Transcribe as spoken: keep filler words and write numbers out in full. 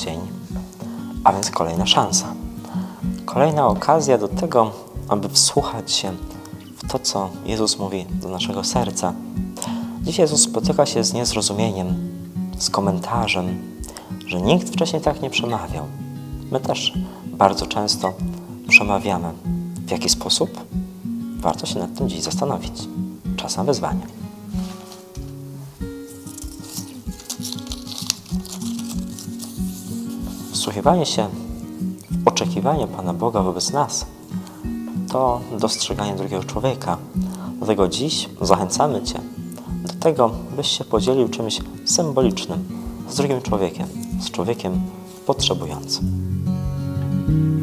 dzień, a więc kolejna szansa. Kolejna okazja do tego, aby wsłuchać się w to, co Jezus mówi do naszego serca. Dziś Jezus spotyka się z niezrozumieniem, z komentarzem, że nikt wcześniej tak nie przemawiał. My też bardzo często przemawiamy. W jaki sposób? Warto się nad tym dziś zastanowić. Czas na wyzwanie. Wsłuchiwanie się w oczekiwanie Pana Boga wobec nas to dostrzeganie drugiego człowieka. Dlatego dziś zachęcamy Cię do tego, byś się podzielił czymś symbolicznym z drugim człowiekiem, z człowiekiem potrzebującym.